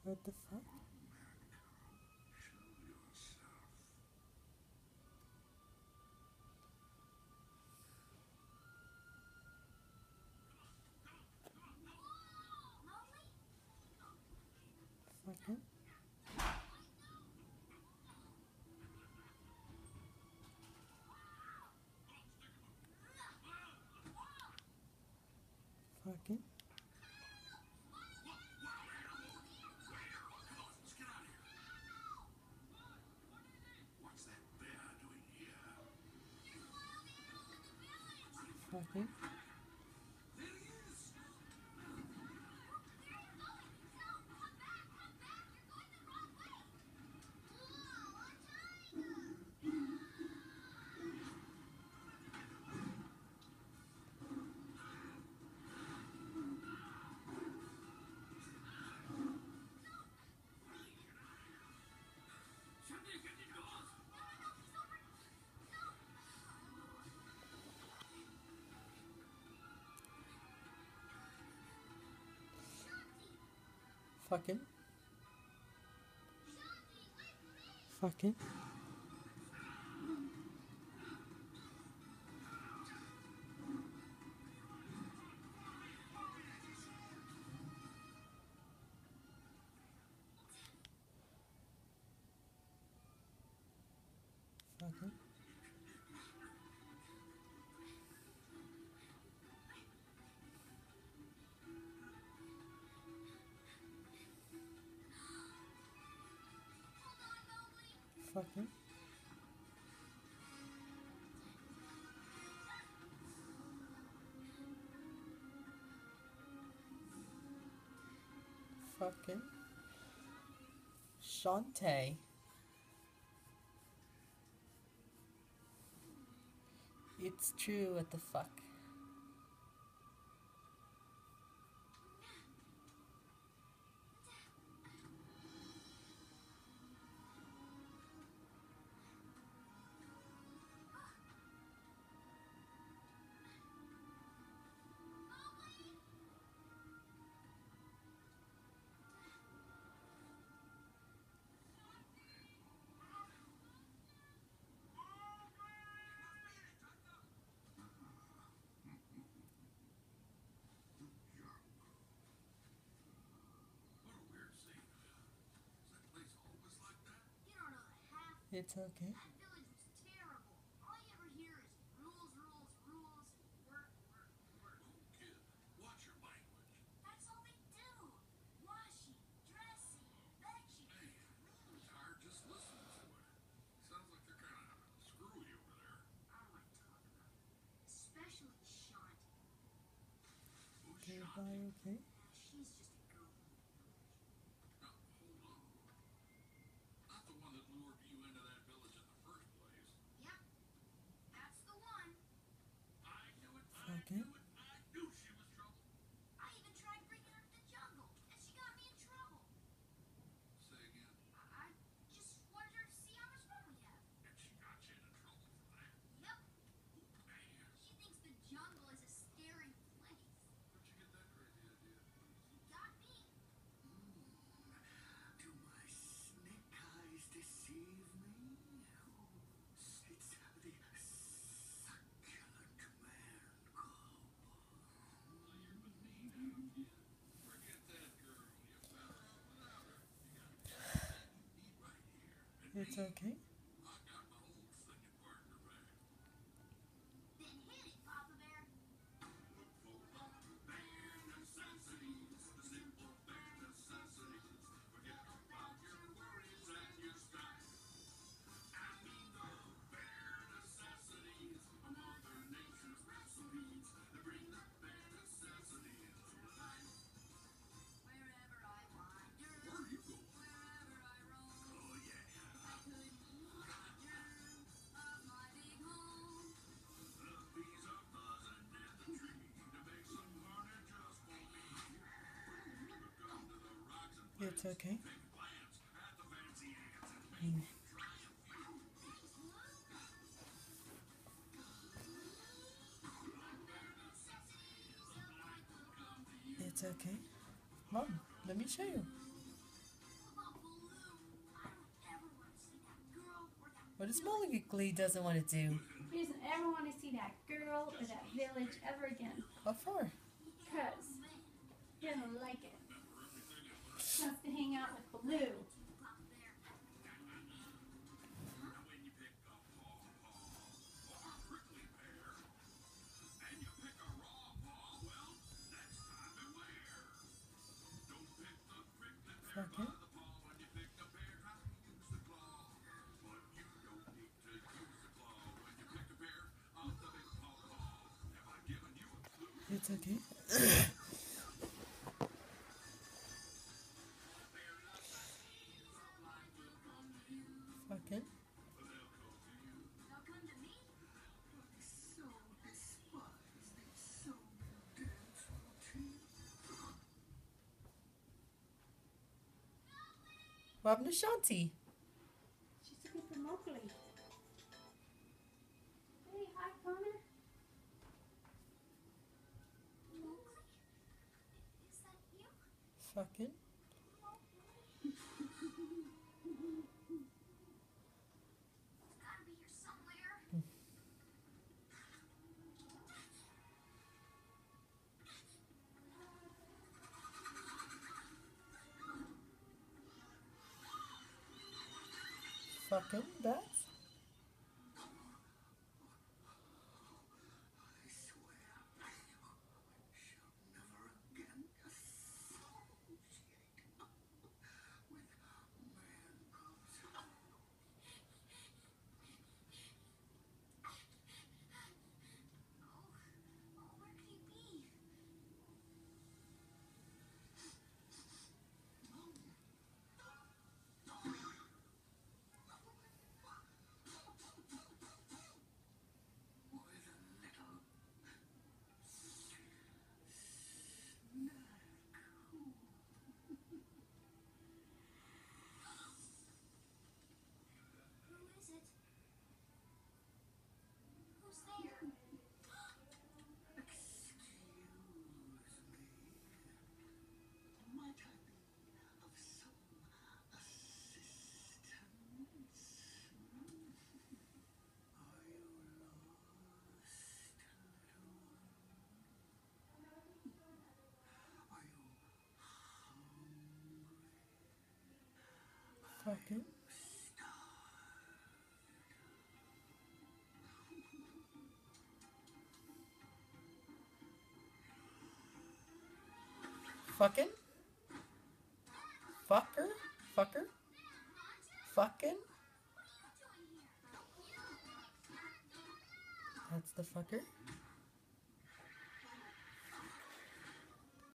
What the fuck? Fucking. Fucking. Fucking. Fucking. Fucking. Fucking. Fucking. Fucking. Shantae. It's true, what the fuck? It's okay. That village was terrible. All you ever hear is rules, rules, rules, and work, work, work. Oh, kid, watch your language. That's all they do. Washing, dressing, fetching, Hey, cleaning. tired just listening to it. Sounds like they're kind of screwy over there. I don't like to talk about it. Especially Shanti. Who's Everybody okay? She's just a goat. No, hold on. Not the one that lured you into that village in the first place. Yep, that's the one. I knew it. Fucking. I knew she was trouble. I even tried bringing her to the jungle, and she got me in trouble. Say again. I just wanted her to see how much fun we have. And she got you into trouble for that. Yep, Man, she thinks the jungle is a scary place. where'd you get that crazy idea? He got me. Do my snake eyes deceive me? It's the succulent man club. Well, you're with me now, kid. Forget that girl. You're better off without her. You got me right here. And It's me, okay. I got my old singing partner back. Then hit it, Papa Bear. Bare necessities, the simple bare necessities. Forget about your worries and your strife. I mean the bare necessities of Mother Nature's rhapsodies that bring the bare necessities to life. Wherever I wander, Where are you going? wherever I roam, Oh yeah, I couldn't dream of my big home. the bees are buzzing in the tree to make some honey just for me. Come to the rocks and It's okay. take a glance at the fancy ants and make them try a few. It's okay. Mom, let me show you. What does Mowgli doesn't want to do? He doesn't ever want to see that girl or that village ever again. What for? Because he doesn't like it. He wants to hang out with Baloo. Fucking. It's okay. Fucking. They'll come to me. So despised, it's so dance routine. What happened to Shanti? She's looking for Mowgli. Hey, hi, Connor. Mowgli? Is that you? Fucking. It's gotta be here somewhere. Fucking bats. I swear, shall never again associate with man cubs. Oh, where could he be? With a little Who is it? Who's there? excuse me. Might I be of some assistance? Are you lost, little one? Are you Fucking. Fucking. Fucker. Fucker. Fucking. That's the fucker.